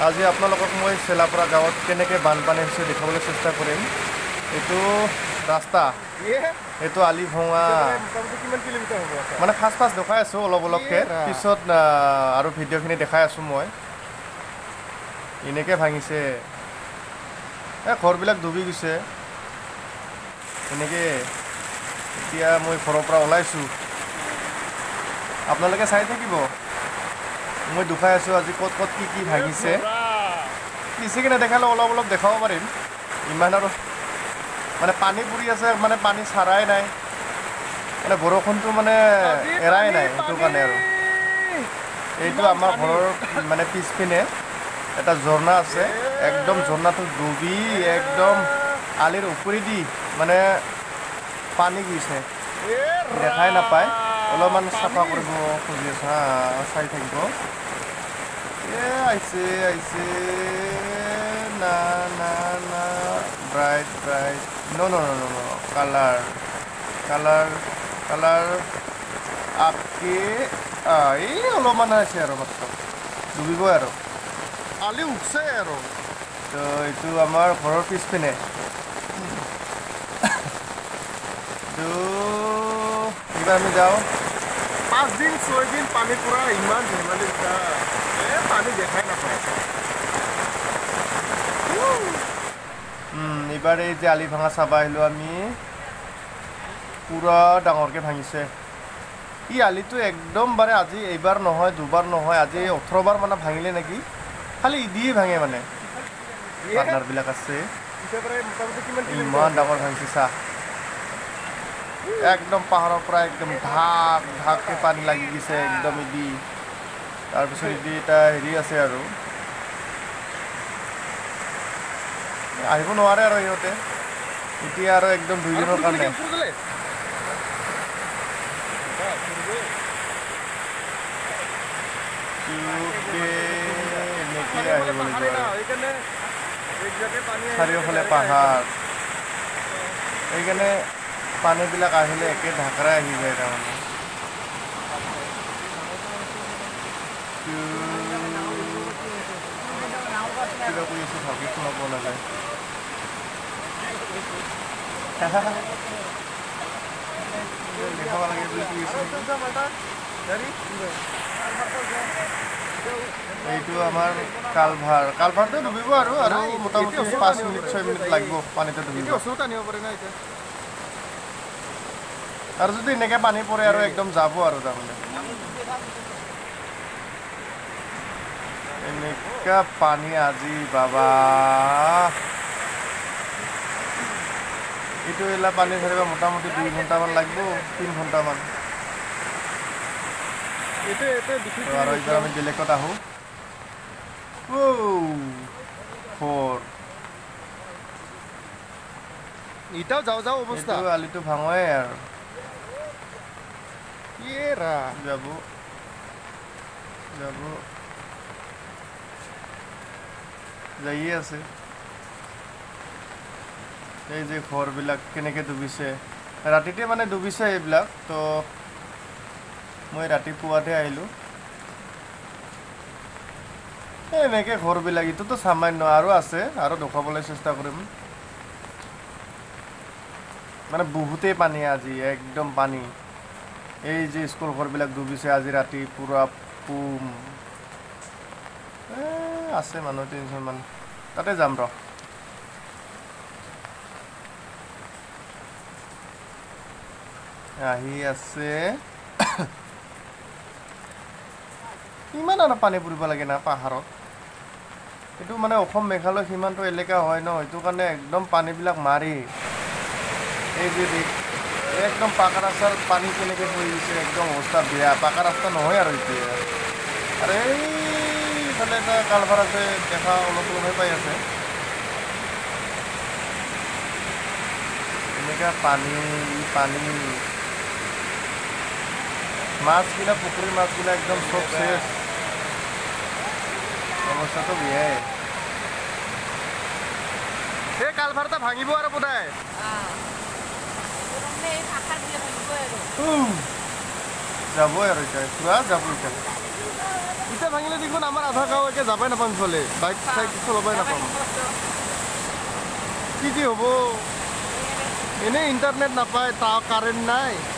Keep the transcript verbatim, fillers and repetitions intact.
আজি আপোনালোকক মই চেলাপৰা গাঁৱত কেনেকৈ বানপানী হৈছে দেখাবলৈ চেষ্টা কৰিম। এইটো ৰাস্তা, এইটো আলি ভঙা, কিমান কিলোমিটাৰ হ'ব? মানে ফাৰ্ষ্ট ফাৰ্ষ্ট দেখাই আছোঁ অলপ অলপকৈ, পিছত আৰু ভিডিঅ'খিনি দেখাই আছোঁ মই। এনেকৈ ভাঙিছে, এই ঘৰবিলাক ডুবি গৈছে এনেকৈ। এতিয়া মই ঘৰৰ পৰা ওলাইছোঁ, আপোনালোকে চাই থাকিব। মই দেখাই আছোঁ আজি ক'ত ক'ত কি কি ভাঙিছে। বেছিকৈ নেদেখালেও অলপ অলপ দেখাব পাৰিম। ইমান আৰু মানে পানী পৰি আছে, মানে পানী চাৰাই নাই, মানে বৰষুণটো মানে এৰাই নাই। সেইটো কাৰণে আৰু এইটো আমাৰ ঘৰৰ মানে পিছপিনে এটা ঝৰ্ণা আছে, একদম ঝৰ্ণাটো ডুবি একদম আলিৰ ওপৰেদি মানে পানী গৈছে, দেখাই নাপায়। অলপমান চাফা কৰিব খুজি আছোঁ হা, চাই থাকিব। এ আহিছে আহিছে, না না না, ব্ৰাইট ব্ৰাইট, ন ন ন ন কালাৰ কালাৰ কালাৰ আপকে, এই অলপমান আছে আৰু মাত্ৰ ডুবিবই আৰু আলি উঠছে আৰু। তো এইটো আমাৰ ঘৰৰ পিছপিনে। তো এইবাৰ আমি যাওঁ। পাঁচ দিন ছয় দিন পানী পৰা ইমান ধেমালি এই পানী দেখাই নাপায়। এইবাৰ এই যে আলি ভাঙা চাব আহিলোঁ আমি, পূৰা ডাঙৰকৈ ভাঙিছে। ই আলিটো একদম বাৰে আজি এইবাৰ নহয় দুবাৰ নহয়, আজি ওঠৰবাৰ মানে ভাঙিলে নেকি। খালি ইদিয়ে ভাঙে মানে, পাৰ্টনাৰবিলাক আছে। ইমান ডাঙৰ ভাঙিছে চাহ, একদম পাহাৰৰ পৰা একদম ঢাক ঢাককৈ পানী লাগি গৈছে একদম ইদি। তাৰপিছত ইদি এটা হেৰি আছে আৰু আহিব নোৱাৰে আৰু সিহঁতে এতিয়া আৰু একদম দুইজনৰ কাৰণে। এনেকৈ আহিব লাগিব আৰু চাৰিওফালে পাহাৰ, সেইকাৰণে পানীবিলাক আহিলে একে ঢাকৰাই আহি যায় তাৰমানে। কিবা কৰি আছোঁ ভালকৈ শুনা পোৱা নাযায়। দেখাব লাগে বুলি কৈ আছোঁ। এইটো আমাৰ কালভাৰ, কালভাৰটো ডুবিব আৰু আৰু মোটামুটি পাঁচ মিনিট ছয় মিনিট লাগিব পানীটো ডুবিব। আৰু যদি এনেকৈ পানী পৰে আৰু একদম যাব আৰু তাৰমানে এনেকুৱা পানী আজি বাবা। এইটো এলা পানী ধৰিব মোটামুটি দুই ঘণ্টামান লাগিব, তিনি ঘণ্টামান। আৰু এইবাৰ আমি বেলেগত আহোঁ। ফ'ৰ ইটাও যাওঁ যাওঁ অৱস্থা, এইটো আলিটো ভাঙোৱে আৰু যাব যাব যায়ে আছে। এই যে ঘৰবিলাক কেনেকৈ ডুবিছে, ৰাতিতে মানে ডুবিছে এইবিলাক। তো মই ৰাতিপুৱাতে আহিলোঁ। এনেকৈ ঘৰবিলাক, এইটোতো সামান্য, আৰু আছে, আৰু দেখুৱাবলৈ চেষ্টা কৰিম। মানে বহুতেই পানী আজি, একদম পানী। এই যে স্কুল ঘৰবিলাক ডুবিছে আজি ৰাতি পূৰা পুম। আছে মানুহ তিনিজনমান, তাতে যাম ৰ। আহি আছে। ইমান আৰু পানী পৰিব লাগে না পাহাৰত। এইটো মানে অসম মেঘালয় সীমান্ত এলেকা হয় ন, সেইটো কাৰণে একদম পানীবিলাক মাৰি এই যে একদম পাকা ৰাস্তাৰ পানী কেনেকৈ পৰি গৈছে, একদম অৱস্থা বেয়া। পাকা ৰাস্তা নহয় আৰু এতিয়া। আৰু এইফালে এটা কালভাৰ আছে, দেখা অলপ অলপহে পাই আছে। এনেকুৱা পানী পানী মাছবিলাক, পুখুৰীৰ মাছবিলাক একদম চব শেষ, অৱস্থাটো বেয়াই। এই কালভাৰটা ভাঙিব আৰু বোধাই যাবই আৰু এতিয়া পুৰা যাব এতিয়া। ইটা ভাঙিলে দেখোন আমাৰ আধা গাঁও একে যাবাই নাপাম চলে বাইক চাইক চলাবাই নাপাম কি কি হ'ব এনেই ইণ্টাৰনেট নাপায় তা কাৰেণ্ট নাই